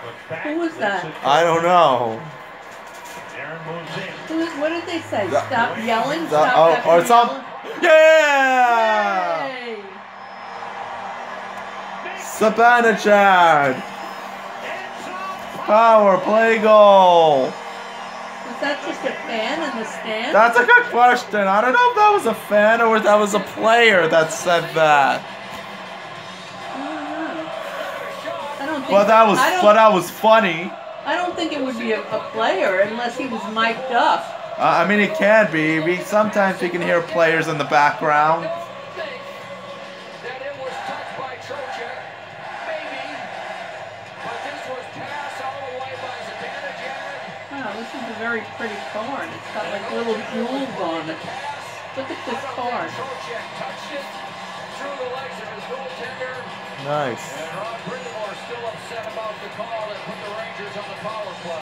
Who was that? I don't know. What did they say? Stop yelling? Stop or some. Yeah! Yay! Zibanejad! Power play goal! Was that just a fan in the stand? That's a good question. I don't know if that was a fan or if that was a player that said that. I don't think. But that was funny. I don't think it would be a player unless he was mic'd up. I mean, it can be. Sometimes we can hear players in the background. Wow, this is a very pretty card. It's got like little jewels on it. Look at this card. Nice.